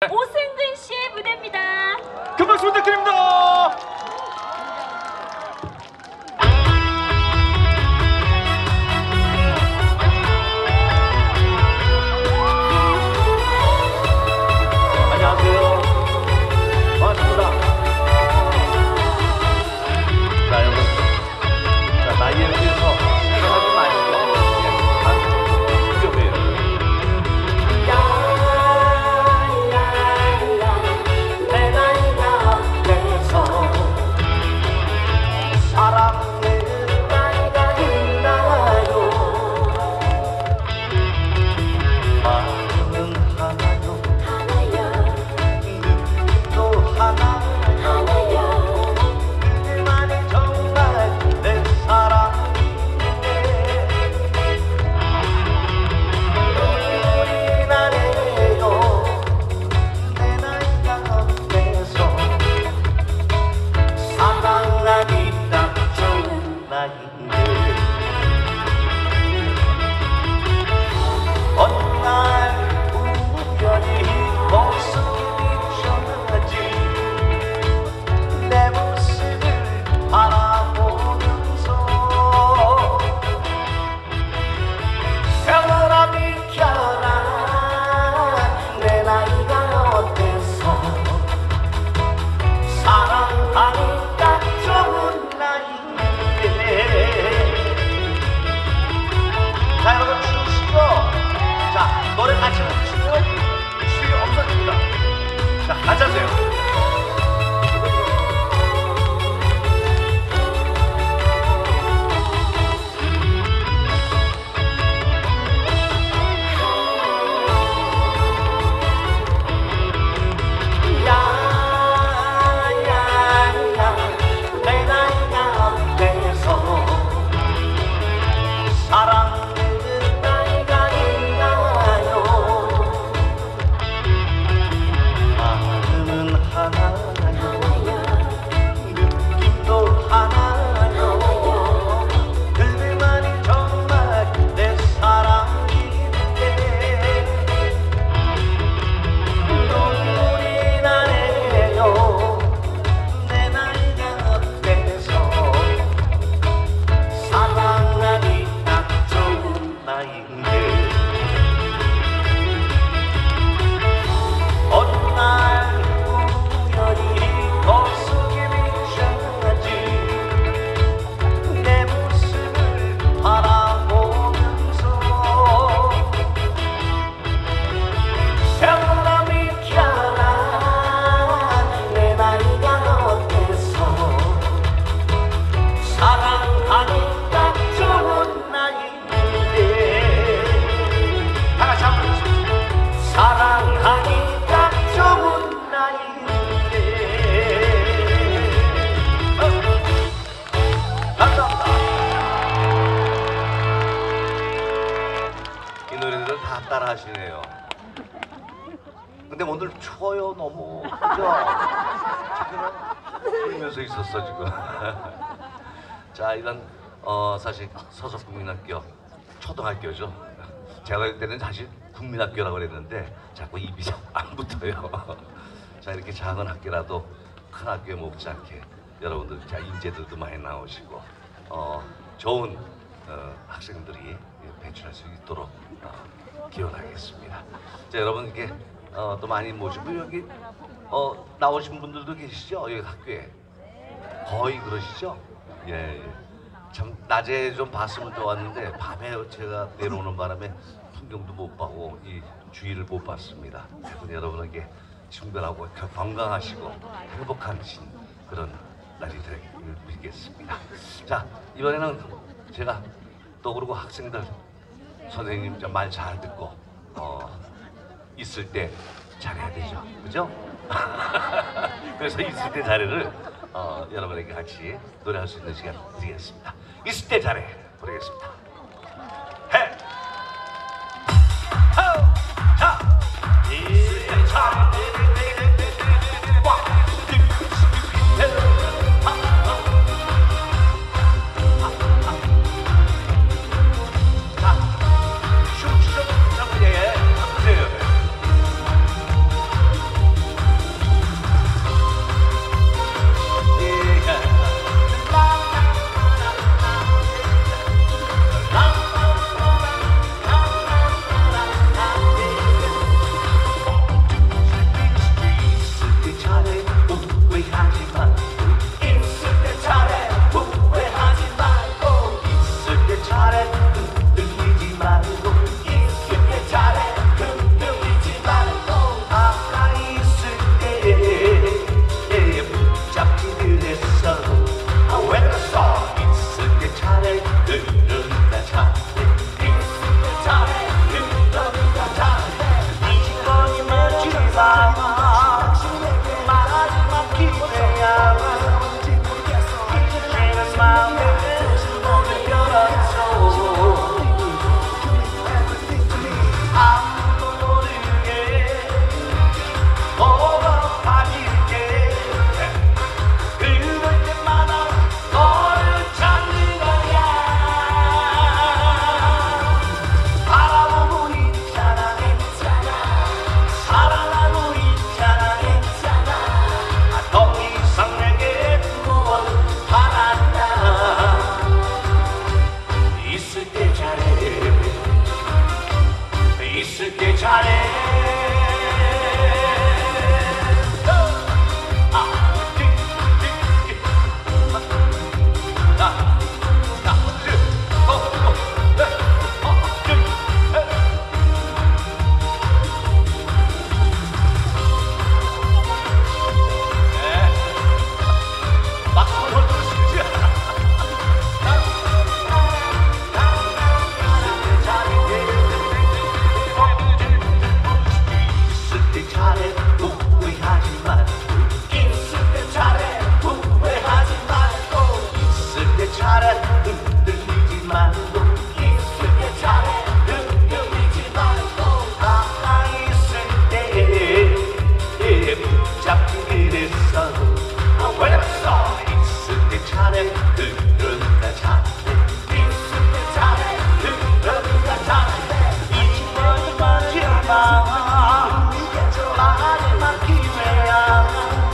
오승근 씨의 무대입니다. 큰 박수 부탁드립니다. 따라 하시네요. 근데 오늘 추워요 너무. 그죠? 지금은 울면서 있었어 지금. 자 이건 사실 서석국민학교 초등학교죠. 제가 할 때는 사실 국민학교라고 그랬는데 자꾸 입이 안 붙어요. 자 이렇게 작은 학교라도 큰 학교에 먹지 않게 여러분들 자 인재들도 많이 나오시고 좋은 학생들이 배출할 수 있도록 기원하겠습니다. 자 여러분 이렇게 또 많이 모시고 여기 나오신 분들도 계시죠? 여기 학교에 거의 그러시죠? 예, 예. 참 낮에 좀 봤으면 좋았는데 밤에 제가 내려오는 바람에 풍경도 못 보고 이 주위를 못 봤습니다. 여러분에게 친근하고 건강하시고 행복한 그런 날이 되길 빌겠습니다. 자 이번에는 제가 또 그러고 학생들 선생님 말 잘 듣고 있을 때 잘해야 되죠, 그죠? 그래서 있을 때 잘해를 여러분에게 같이 노래할 수 있는 시간 드리겠습니다. 있을 때 잘해 부르겠습니다. 해, 자, 있을 때 잘해. 마지막 기회야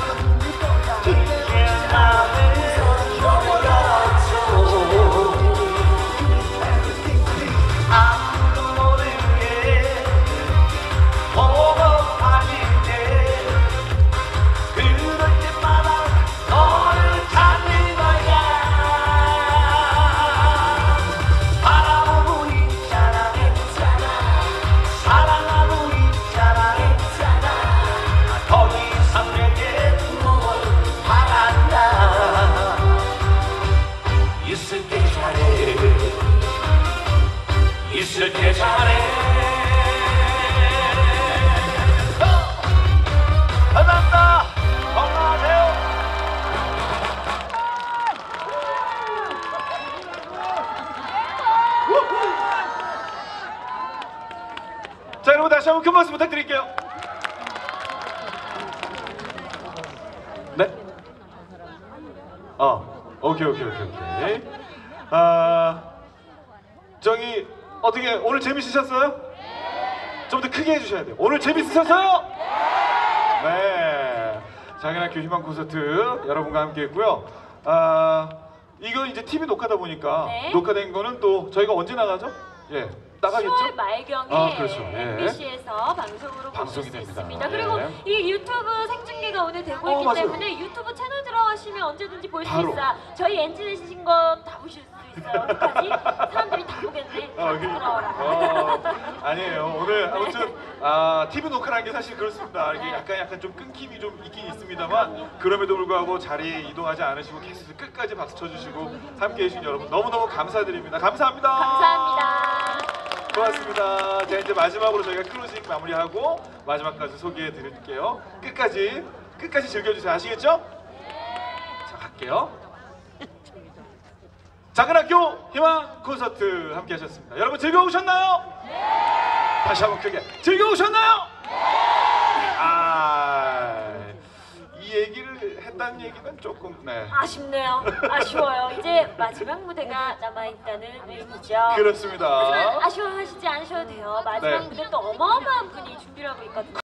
이제 나를 접어야죠 아무도 모르게 보고 빠질 때 그럴 때마다 너를 찾는 거야 바라보고 있잖아 사랑하고 있잖아 더 이상 내게 뭘 바란다 있을게 잘해 있을게 잘해 감사합니다. 건강하세요. 자, 여러분 다시 한번 큰 박수 부탁드릴게요. 네? 오케이. 저기 어떻게 오늘 재밌으셨어요? 좀 더 크게 해주셔야 돼요. 오늘 재밌으셨어요? 네. 장현학교 희망 콘서트 여러분과 함께했고요. 이거 이제 TV 녹화다 보니까 네. 녹화된 거는 또 저희가 언제 나가죠? 예, 나가겠죠? 10월 말경에 그렇죠. 예. MBC에서 방송으로 방송이 보실 수 됩니다. 있습니다. 예. 그리고 이 유튜브 생중계가 오늘 되고 있기 맞아요. 때문에 유튜브 채널 들어가시면 언제든지 볼 수 바로. 있어요. 저희 엔진 내신 거 다 보실 수 있어요. 어떡하지? 사람들이 다 보겠네. 다 부끄러워라. 아니에요. 오늘 아무튼 TV 녹화라는 게 사실 그렇습니다. 이게 약간 좀 끊김이 좀 있긴 있습니다만 그럼에도 불구하고 자리에 이동하지 않으시고 계속 끝까지 박수 쳐주시고 함께해 주신 여러분 너무너무 감사드립니다. 감사합니다. 감사합니다. 고맙습니다. 자, 이제 마지막으로 저희가 클로징 마무리하고 마지막까지 소개해 드릴게요. 끝까지 즐겨주세요. 아시겠죠? 자, 갈게요. 작은학교 희망 콘서트 함께 하셨습니다. 여러분 즐거우셨나요? 네! 다시 한번 크게 즐거우셨나요? 네! 이 얘기를 했다는 얘기는 조금 아쉽네요. 아쉬워요. 이제 마지막 무대가 남아있다는 의미죠. 그렇습니다. 하지만 아쉬워하시지 않으셔도 돼요. 마지막 네. 무대 또 어마어마한 분이 준비를 하고 있거든요.